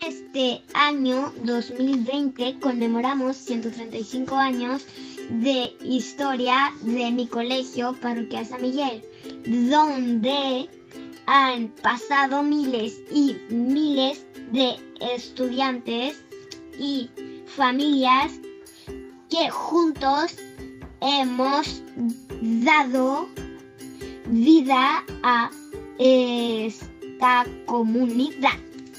Este año 2020 conmemoramos 135 años de historia de mi colegio Parroquial San Miguel, donde han pasado miles y miles de estudiantes y familias que juntos hemos dado vida a esta comunidad.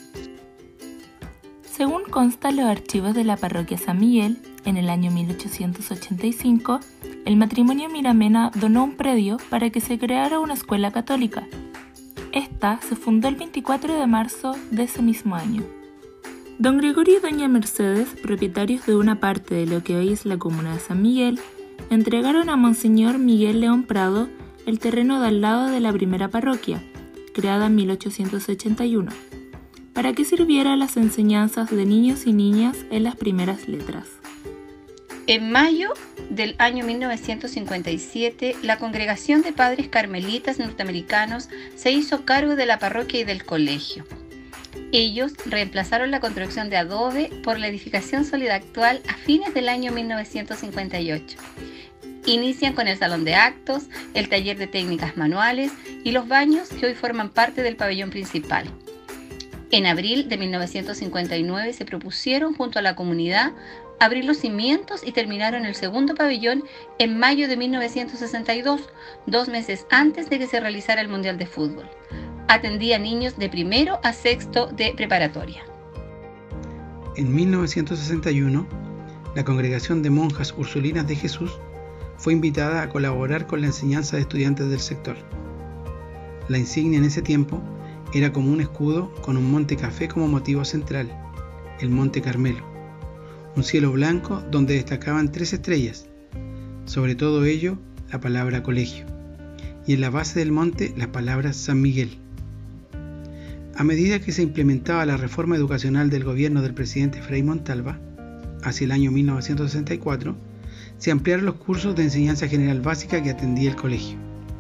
Según consta en los archivos de la parroquia San Miguel, en el año 1885, el matrimonio Miramena donó un predio para que se creara una escuela católica. Esta se fundó el 24 de marzo de ese mismo año. Don Gregorio y doña Mercedes, propietarios de una parte de lo que hoy es la comuna de San Miguel, entregaron a Monseñor Miguel León Prado el terreno de al lado de la primera parroquia, creada en 1881, para que sirviera a las enseñanzas de niños y niñas en las primeras letras. En mayo del año 1957, la Congregación de Padres Carmelitas Norteamericanos se hizo cargo de la parroquia y del colegio. Ellos reemplazaron la construcción de adobe por la edificación sólida actual a fines del año 1958. Inician con el salón de actos, el taller de técnicas manuales y los baños que hoy forman parte del pabellón principal. En abril de 1959 se propusieron junto a la comunidad abrir los cimientos y terminaron el segundo pabellón en mayo de 1962, 2 meses antes de que se realizara el Mundial de Fútbol. Atendía a niños de primero a sexto de preparatoria. En 1961, la Congregación de Monjas Ursulinas de Jesús fue invitada a colaborar con la enseñanza de estudiantes del sector. La insignia en ese tiempo era como un escudo con un monte café como motivo central, el Monte Carmelo, un cielo blanco donde destacaban 3 estrellas, sobre todo ello la palabra colegio, y en la base del monte las palabras San Miguel. A medida que se implementaba la reforma educacional del gobierno del presidente Frei Montalva, hacia el año 1964, se ampliaron los cursos de enseñanza general básica que atendía el colegio.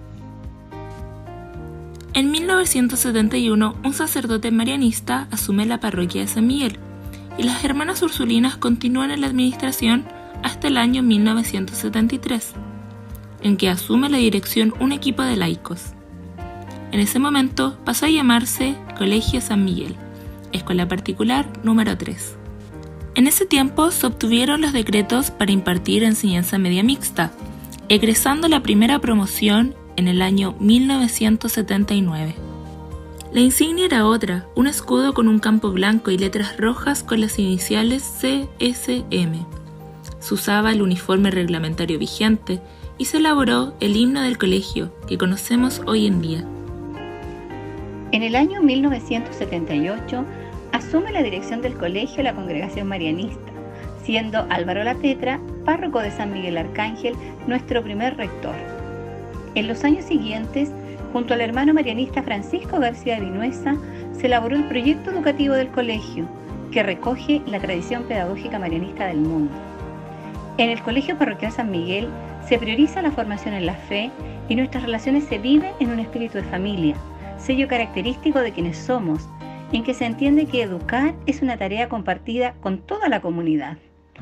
En 1971, un sacerdote marianista asume la parroquia de San Miguel y las hermanas ursulinas continúan en la administración hasta el año 1973, en que asume la dirección un equipo de laicos. En ese momento pasó a llamarse Colegio San Miguel, escuela particular número 3. En ese tiempo se obtuvieron los decretos para impartir enseñanza media mixta, egresando la primera promoción en el año 1979. La insignia era otra, un escudo con un campo blanco y letras rojas con las iniciales CSM. Se usaba el uniforme reglamentario vigente y se elaboró el himno del colegio que conocemos hoy en día. En el año 1978 asume la dirección del colegio la Congregación Marianista, siendo Álvaro Latetra, párroco de San Miguel Arcángel, nuestro primer rector. En los años siguientes, junto al hermano marianista Francisco García Vinuesa, se elaboró el proyecto educativo del colegio, que recoge la tradición pedagógica marianista del mundo. En el Colegio Parroquial San Miguel se prioriza la formación en la fe y nuestras relaciones se viven en un espíritu de familia, sello característico de quienes somos, en que se entiende que educar es una tarea compartida con toda la comunidad.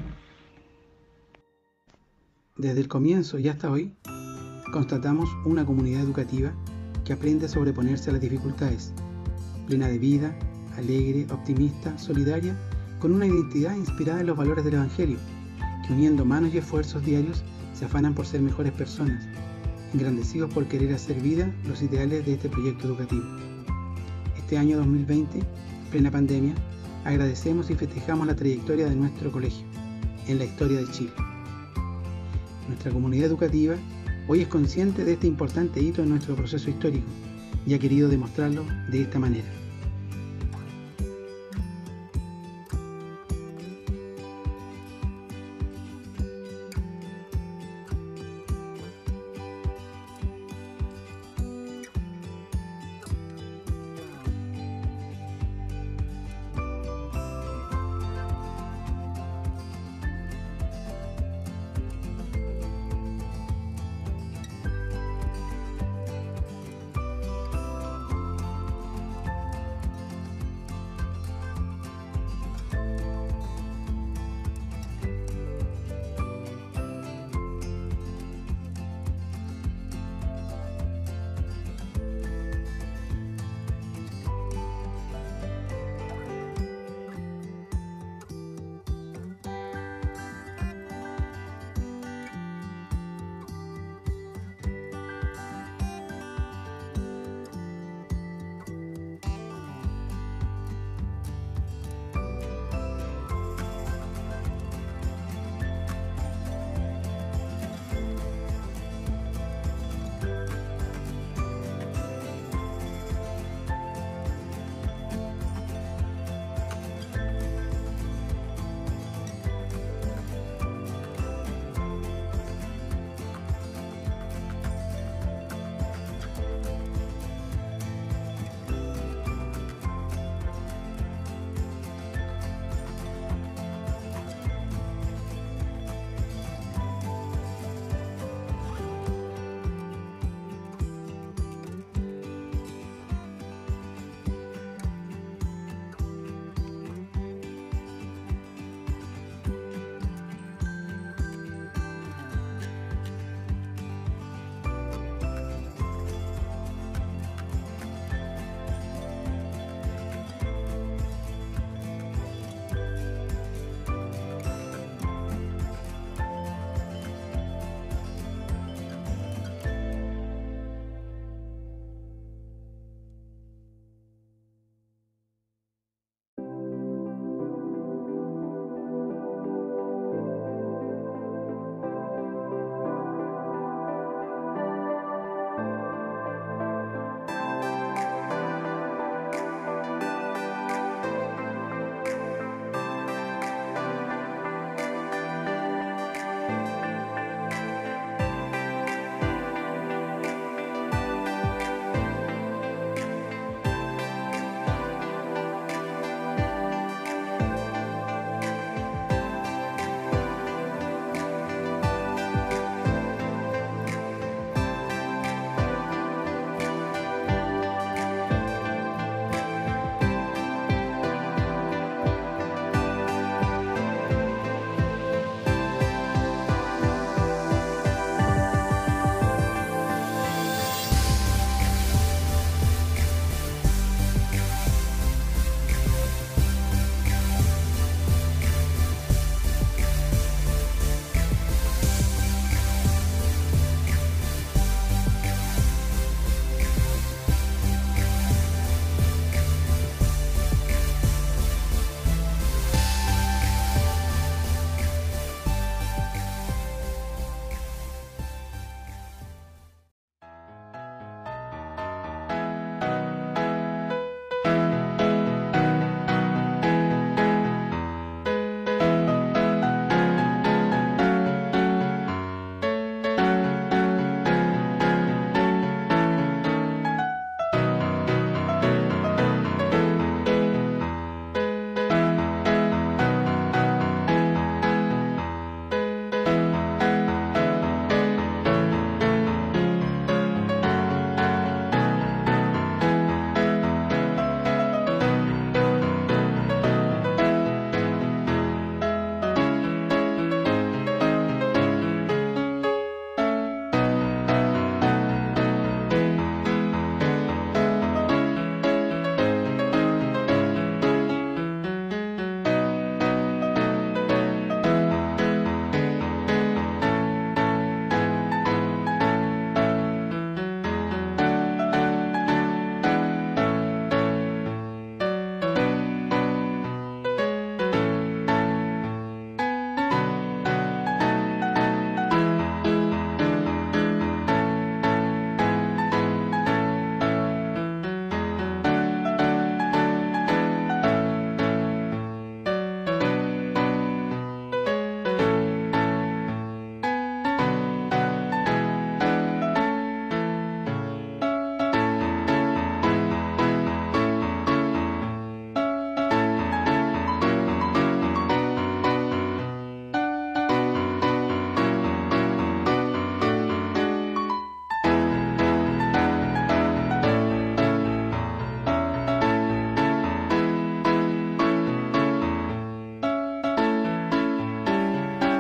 Desde el comienzo y hasta hoy, constatamos una comunidad educativa que aprende a sobreponerse a las dificultades, plena de vida, alegre, optimista, solidaria, con una identidad inspirada en los valores del Evangelio, que uniendo manos y esfuerzos diarios se afanan por ser mejores personas, engrandecidos por querer hacer vida los ideales de este proyecto educativo. Este año 2020, plena pandemia, agradecemos y festejamos la trayectoria de nuestro colegio en la historia de Chile. Nuestra comunidad educativa hoy es consciente de este importante hito en nuestro proceso histórico y ha querido demostrarlo de esta manera.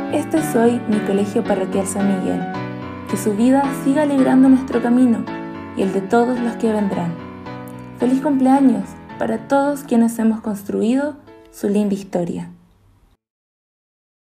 Este es hoy mi Colegio Parroquial San Miguel. Que su vida siga alegrando nuestro camino y el de todos los que vendrán. ¡Feliz cumpleaños para todos quienes hemos construido su linda historia!